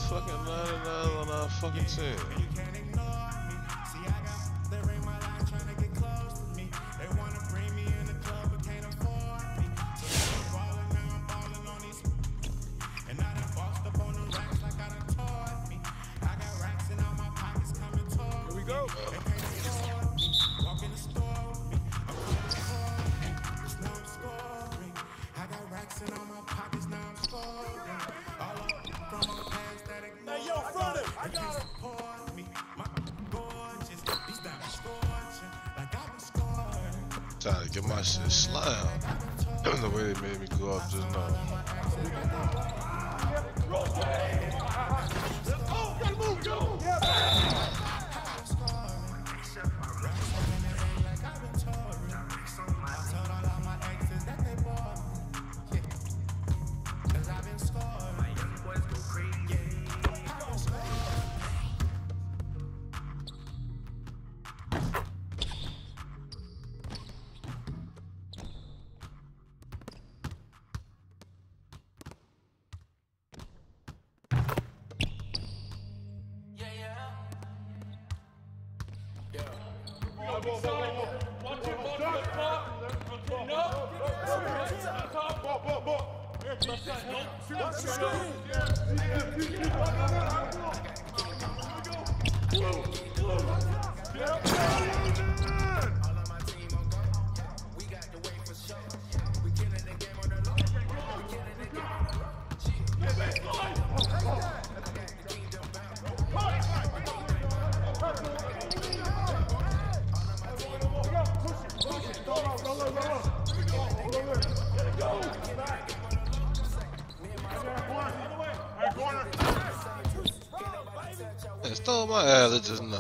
fucking 99 on our fucking team. Here we go. Hey, yo, front it. I got him. Trying to get my shit slammed. The way they made me go up just now. Oh, gotta move, go. They stole my ass just now.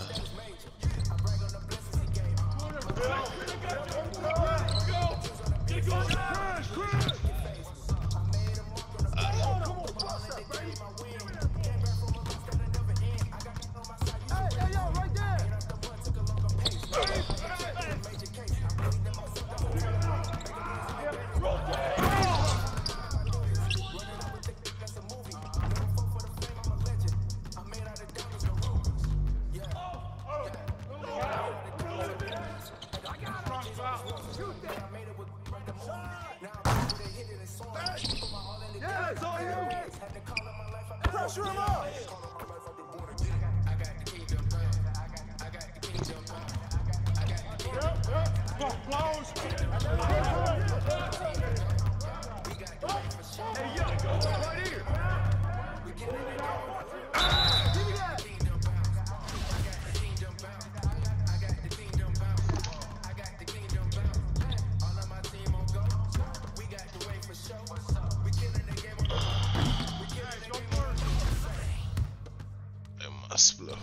Pressure him up! Close! Hey, yo, right here! Split.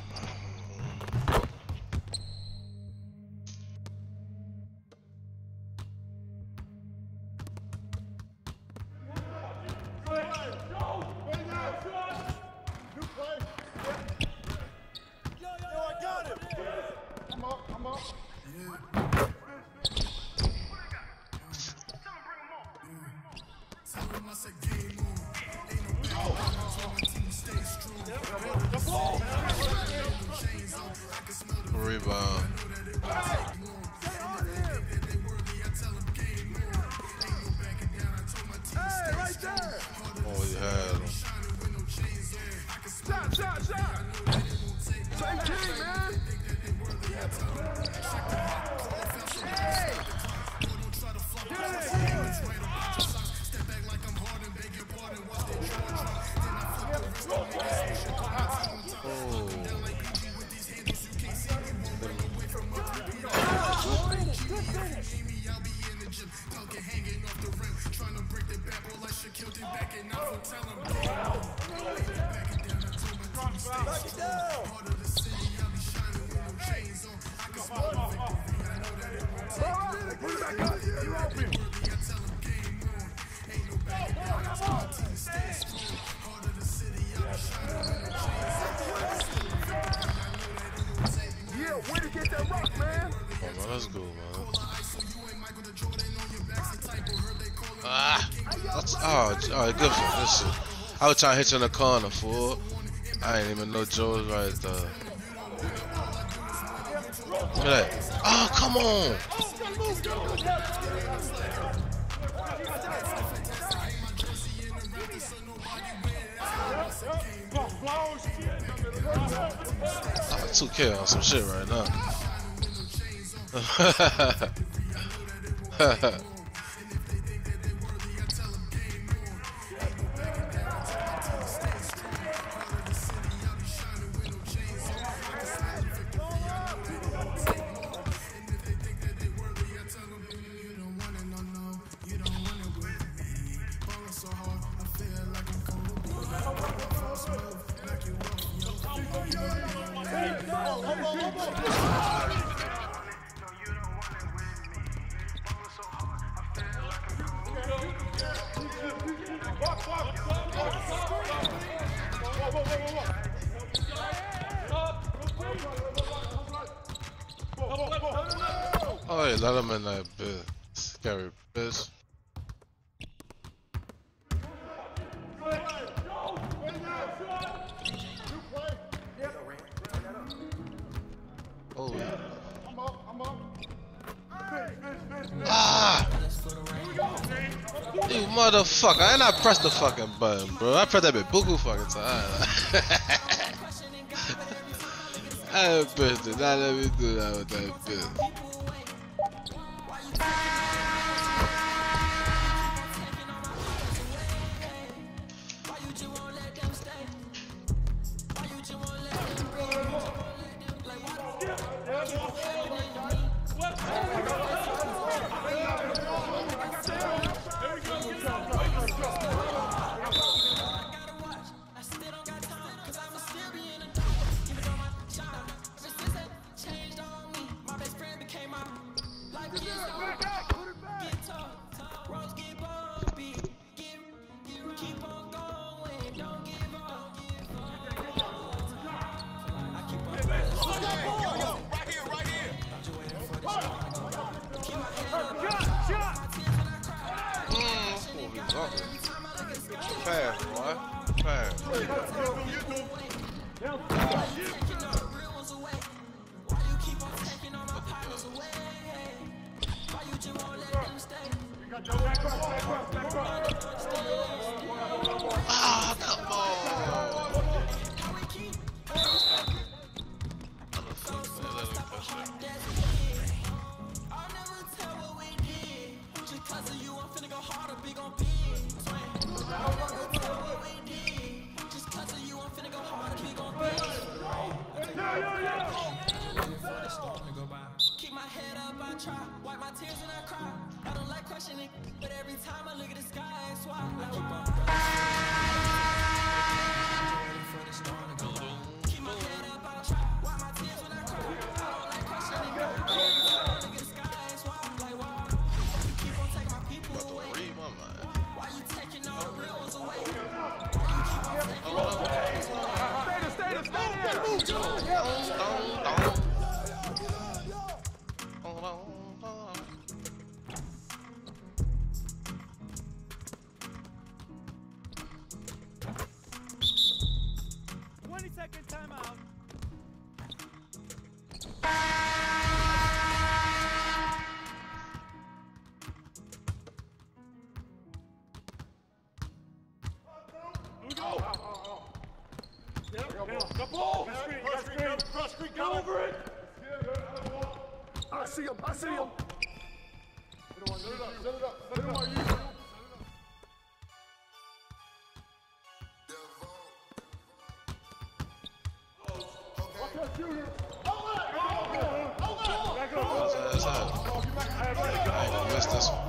Rebound. Hey, right there! Oh, you had him. Shot! Same team, man! Hey! Let's go, man. Ah, that's, oh, good for this shit. I was trying to hit you in the corner, fool. I ain't even know Joe was right there. Look at that. Oh, come on. I'm 2K on some shit right now. Oh, yeah, let him in that bitch. Scary bitch. Oh, yeah. Ah! You motherfucker. I ain't not pressed the fucking button, bro. I pressed that bit buku fucking time. That bitch did not let me do that with that bitch. Fast, boy. Fast. Ah, come on. Keep my head up, I try. Wipe my tears and I cry. I don't like questioning, but every time I look at the sky, I swear I keep on keep my head up, I try. Wipe my tears when I cry. I don't like questioning, but every time I look at the sky, I swear like why you keep on taking my people away? Why you taking all the real ones away? Why you keep on taking all the real ones away? Stay there. Go over it. I see him. I see him. Set it up. Set it up. Set it up. I ain't gonna miss this one.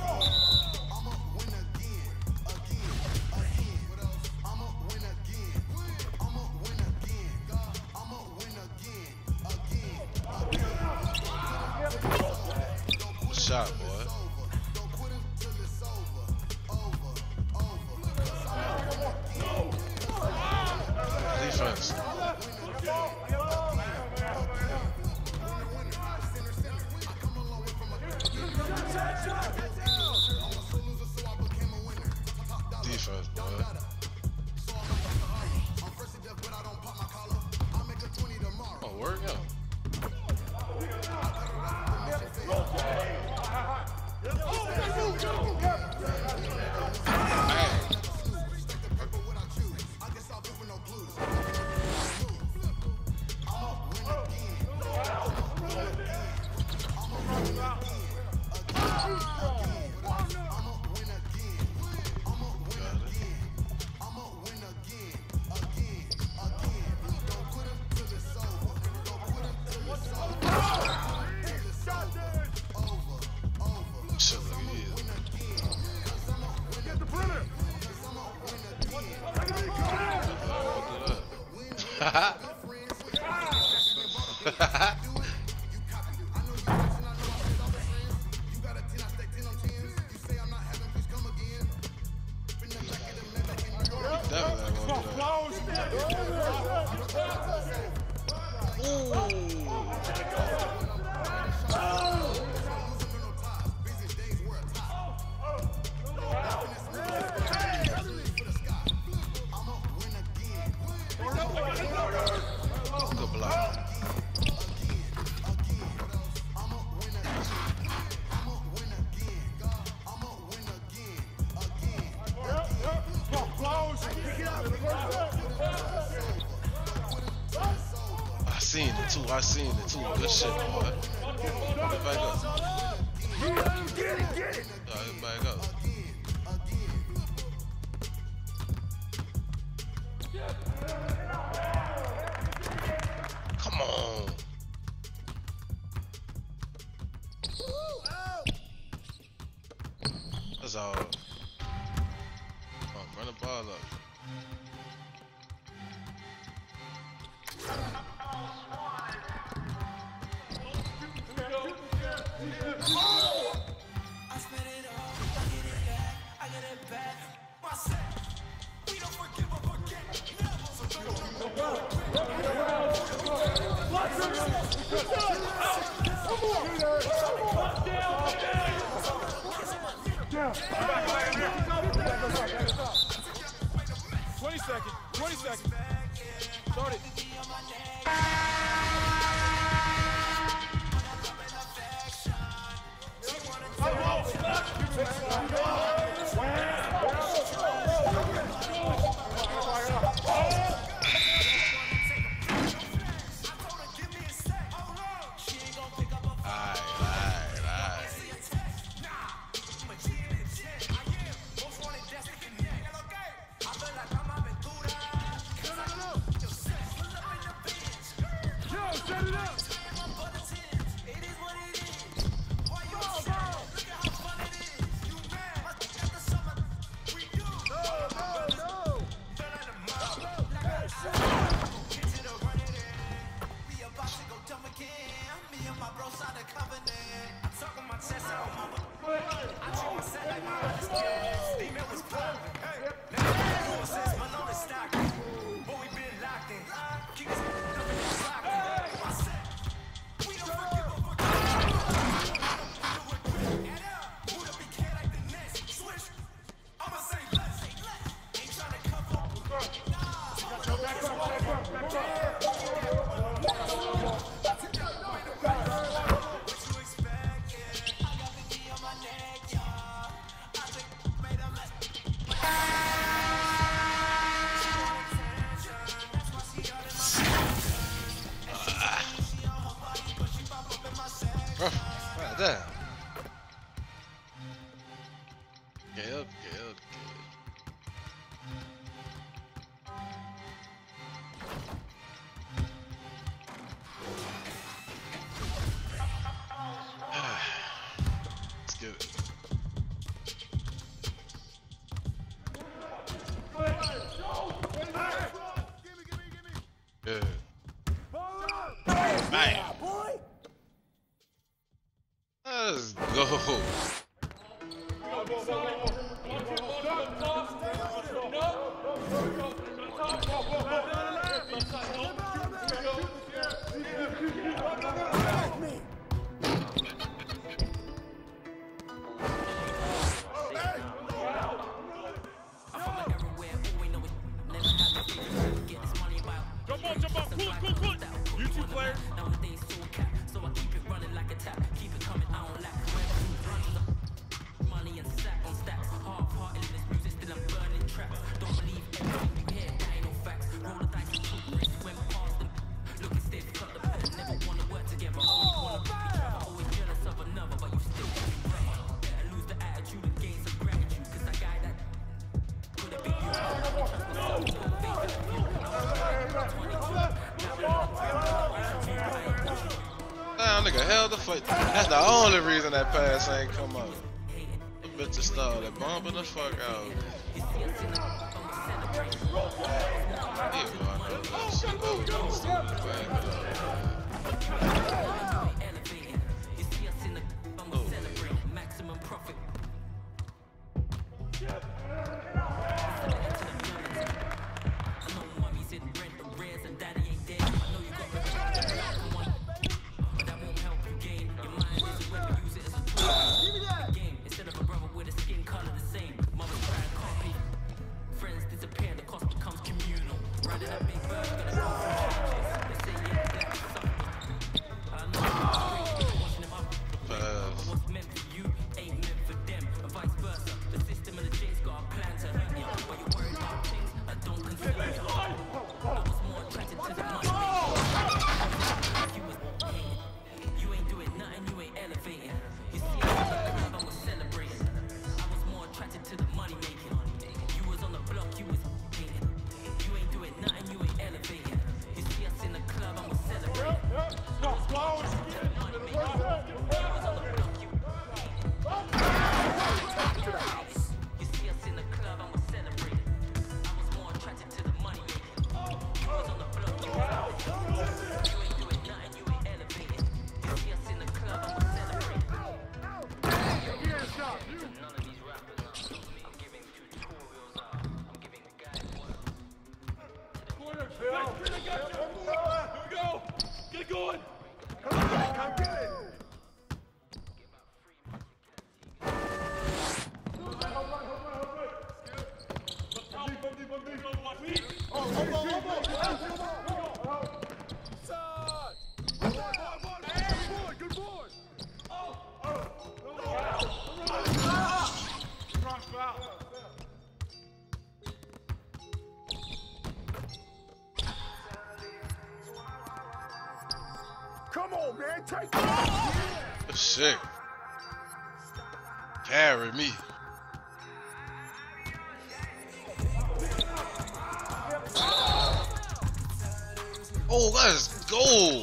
Shot, boy. Defense. Defense, boy. work, yo. I seen it too. Good shit, boy. Get back up. Get it. Get back up. Come on. That's all. Oh, run the ball up. Damn. Get up. Let's get it. Good. Bam. Let's go. Jump on, pull. You Look at you, player. Nowadays, so cap, so I keep it running like a tap. Keep it coming, I don't lack. Money and sack on stacks. Half-hearted in this music, still I'm burning tracks. Don't believe everything you hear, that ain't no facts. Roll the dice and took risks, went past them. Looking stiff, cut the pen. Never wanna work together, always wanna be each other. Always jealous of another, but you still be brother. Better lose the attitude and gain some gratitude. Cause that guy that could have been you. Damn, nigga, held the fight. That's the only reason that pass ain't come out. The bitch just started bumping the fuck out. Yeah, I know that shit. Oh, just back it Come on, man, take it. Shit. Carry me. Oh, let's go.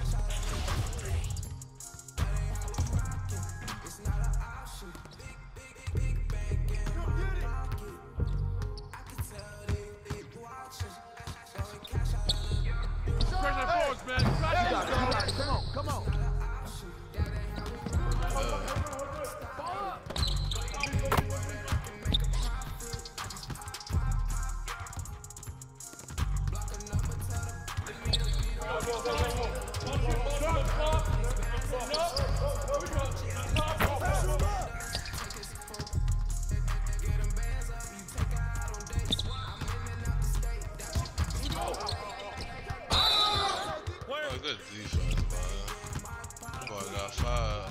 Good defense, man. Boy got five.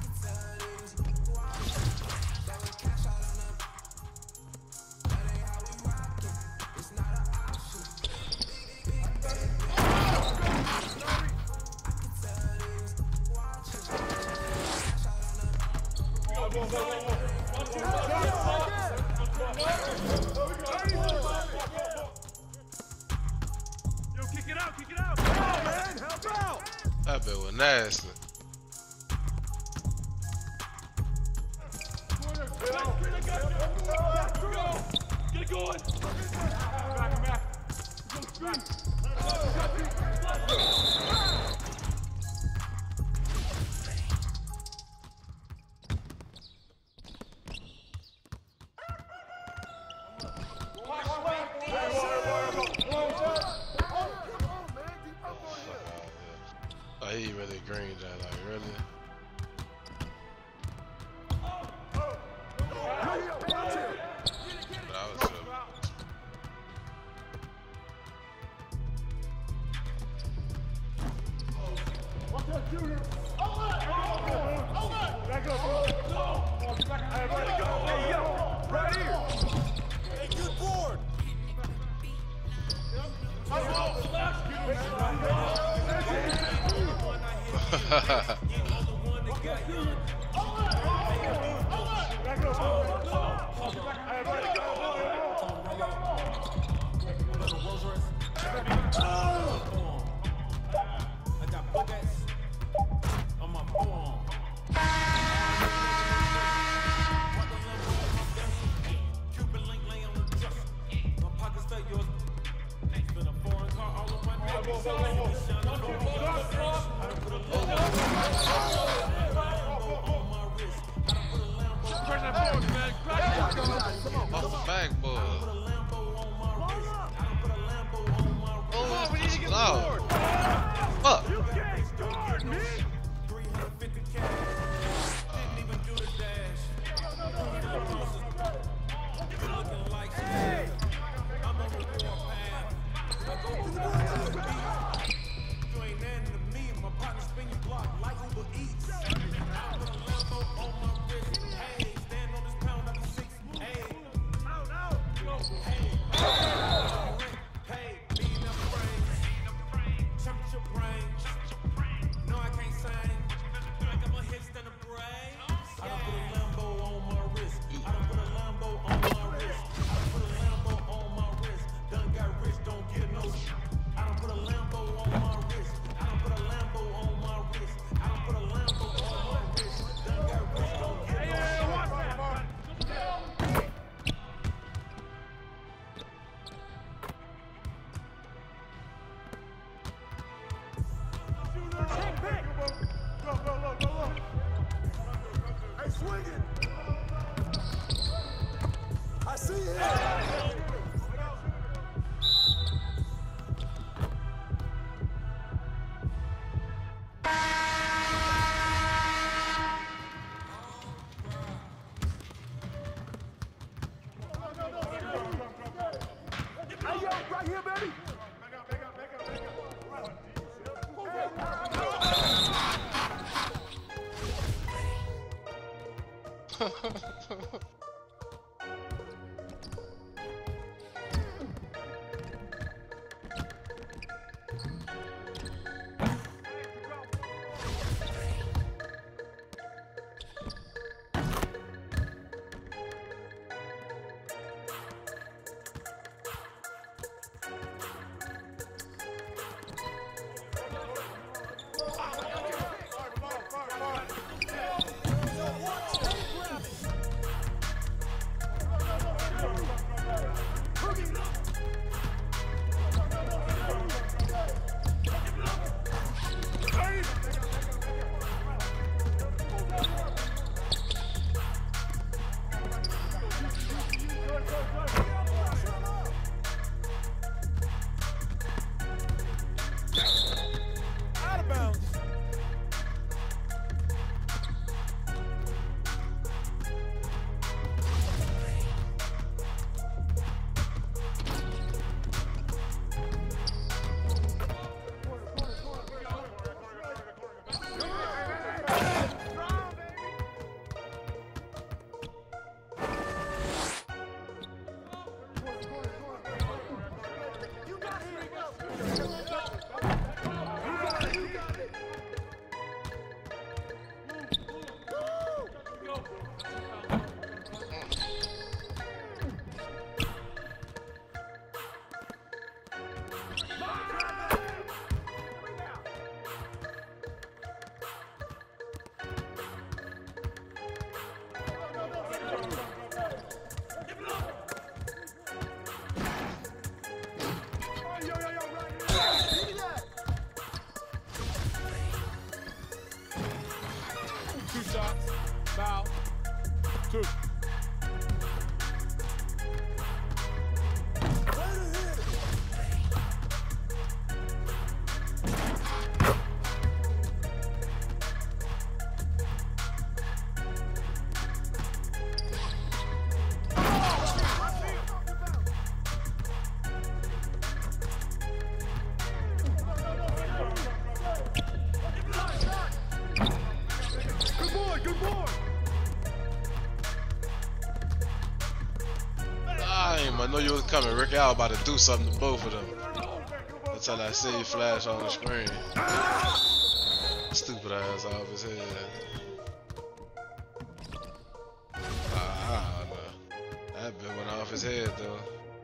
That bit was nasty. Get it going. Oh, he really green that, like, really? But I was so... Back up, bro. Get back. Hey, yo, right here. Hey, good board. I got buckets on my forearm. Cuban link lay on the dresser. My pockets stay yours. Been a foreign car all of my neck. I done put a Lambo on my wrist. I done put a Lambo Off the backboard. Oh, what did you get loud? Fuck. $350K. Didn't even do the dash. Looking like shit. I'm on the warpath. I go through the beat. You ain't nothing to me. My partner spin your block like Uber Eats. I put a Lambo on my wrist. Hey, stand on this pound after 6. Hey, hey, beating up brains. Temperature brain. No, I can't sing. I got my hips than a brain. I done put a Lambo on my wrist. I done put a Lambo on my wrist. I done put a Lambo on my wrist. Done got rich, don't get no shit. I done put a Lambo on my wrist. I done put a Lambo on my wrist. I done put a Lambo on my wrist. Done got rich, don't get no shit. Hey, swing it. I see it. Hey, yo, right here, baby. Out of bounds. shots, foul, 2. coming, Ricky. I was about to do something to both of them until I see you flash on the screen. Stupid ass off his head. Ah, no. That bit went off his head though.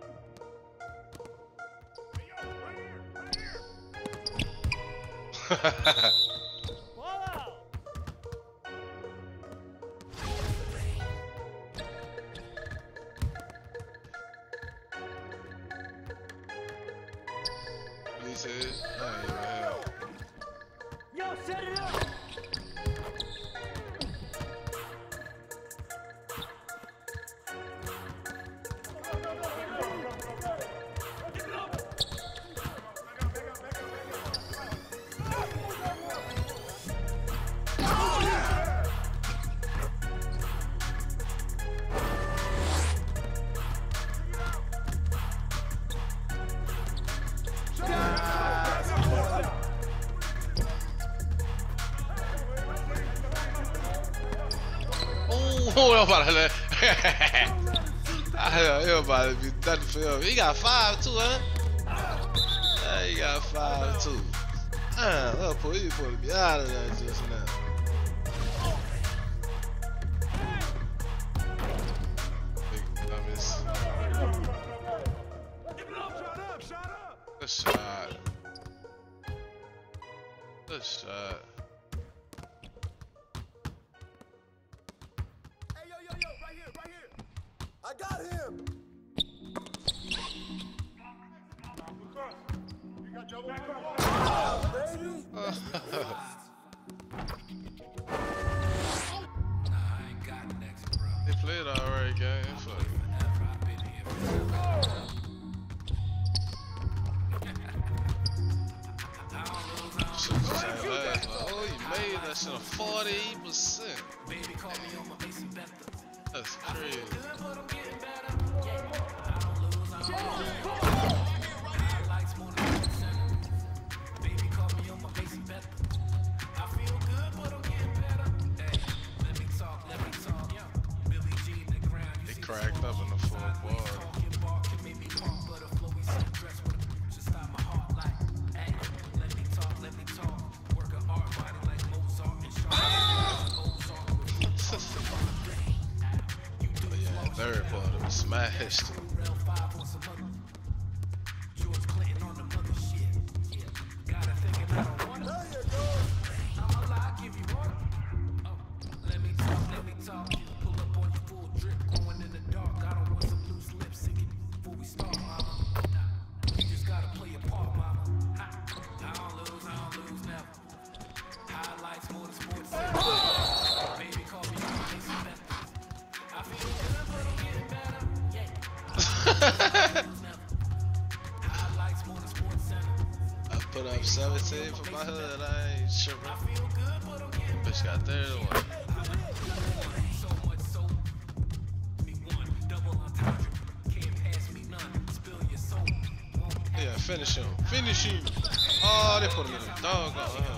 Police head? I ain't even hell. Yo, set it up! Oh, I'm about to let. I about to be done for him. He got 5 too, huh? Yeah, he got 5 too. I'll pull you supposed to be out of that just now. Big dummies. Good shot. Good shot. I got him! They played alright, gang. Fuck. Should've just had last, like, oh, you made that shit a 40%. That's crazy. They cracked up in the full bar. Third part of the smashed. I put up 17 for my hood, I ain't sure. Bitch got 31. Yeah, finish him. Finish him. Oh, they put him in the dog on him.